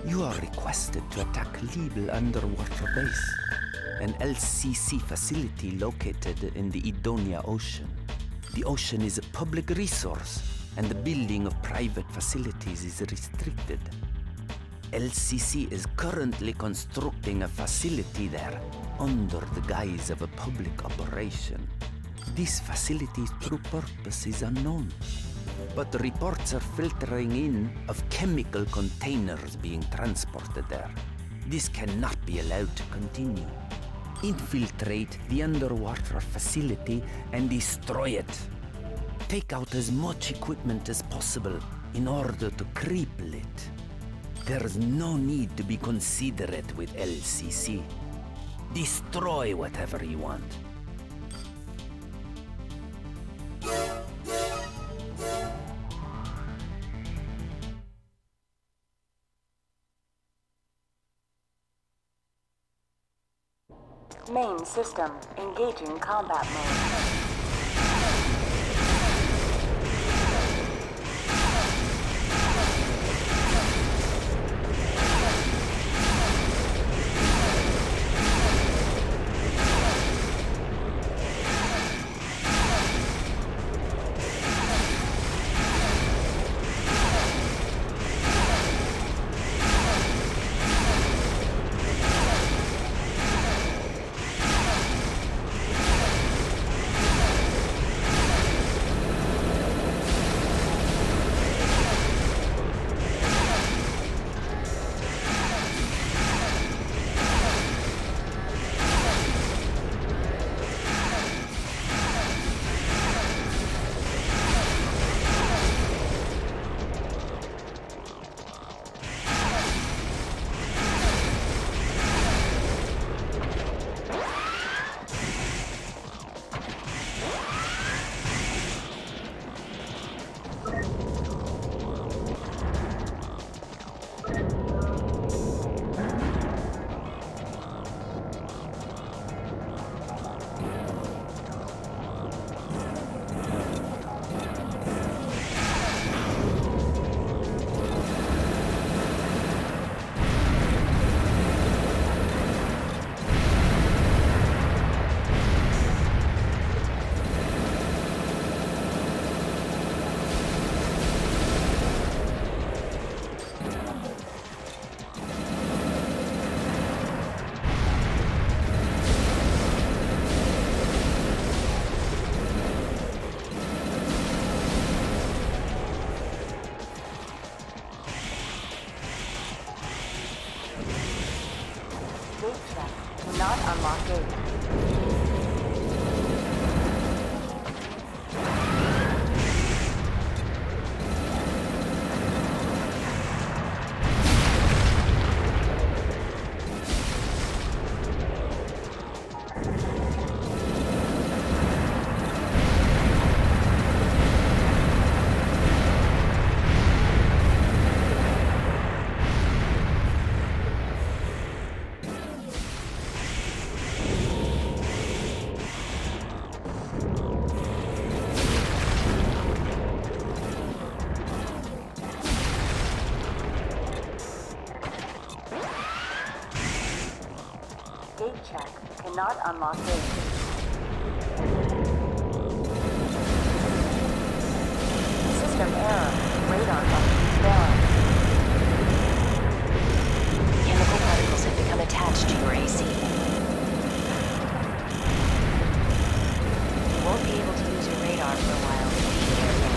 You are requested to attack Liebel underwater base, an LCC facility located in the Edonia Ocean. The ocean is a public resource, and the building of private facilities is restricted. LCC is currently constructing a facility there under the guise of a public operation. This facility's true purpose is unknown, but reports are filtering in of chemical containers being transported there. This cannot be allowed to continue. Infiltrate the underwater facility and destroy it. Take out as much equipment as possible in order to cripple it. There's no need to be considerate with LCC. Destroy whatever you want. Main system, engaging combat mode. Not unlock gate. Gate check. Cannot unlock gate. System error. Radar function failed. Chemical particles have become attached to your AC. You won't be able to use your radar for a while if you keep careful.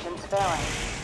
Munitions failing.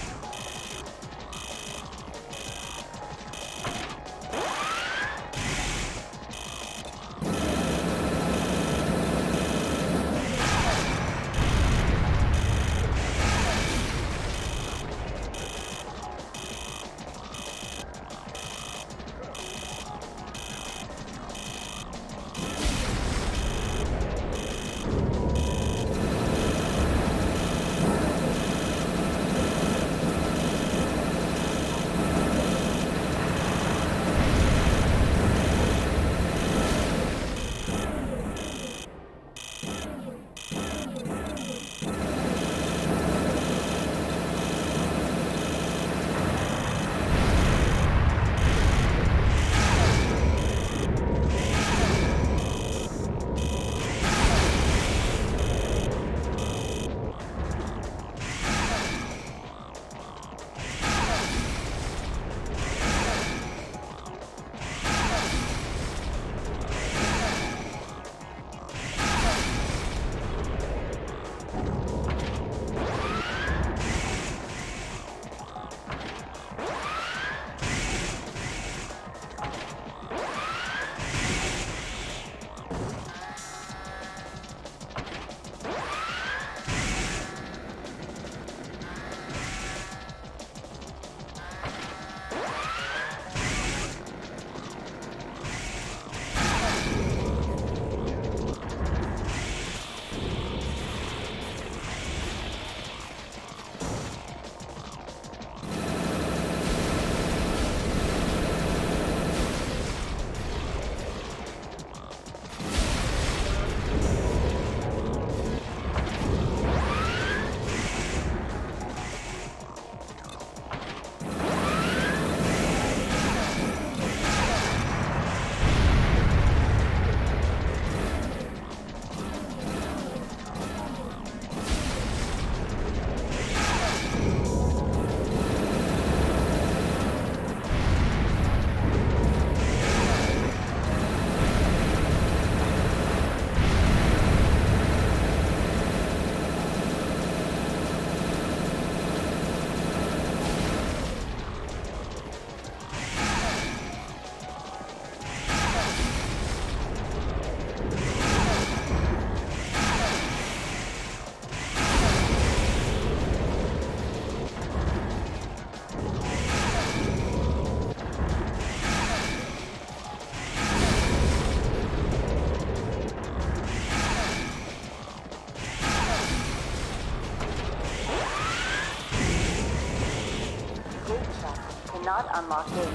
Cannot unlock gate.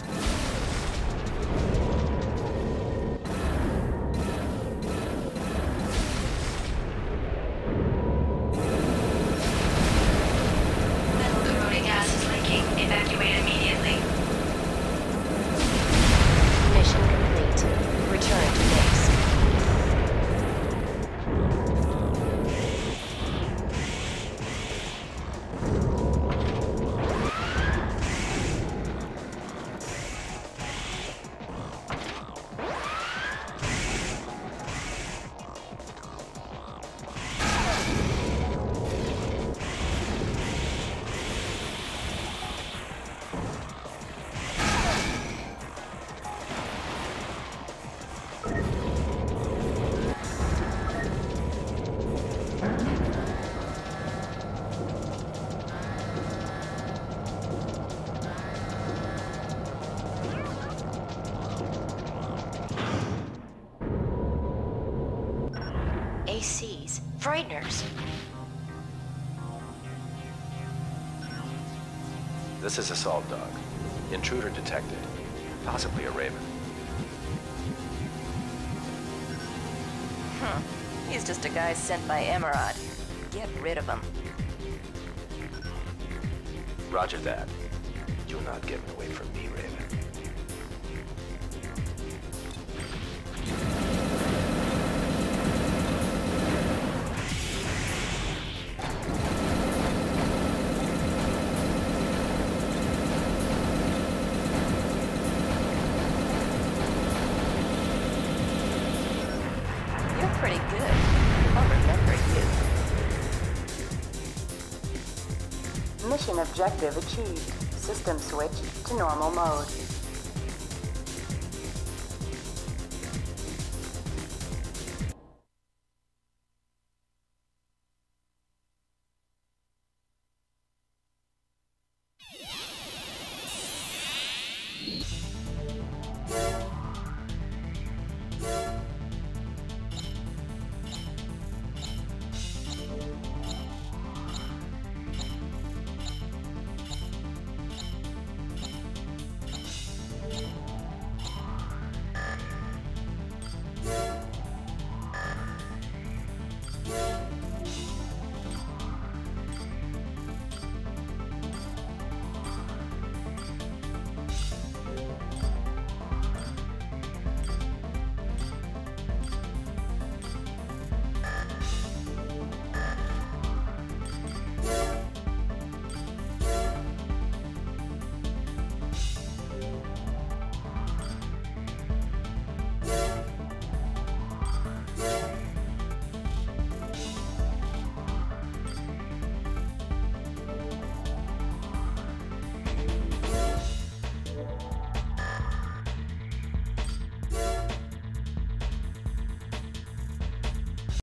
Metal corroding gas is leaking. Evacuate immediately. Mission complete. Return to base. ACs. Frighteners. This is Assault Dog. Intruder detected. Possibly a Raven. He's just a guy sent by Emerald. Get rid of him. Roger that. You're not getting away from me, Raven. You're pretty good. I'll remember you. Mission objective achieved. System switch to normal mode.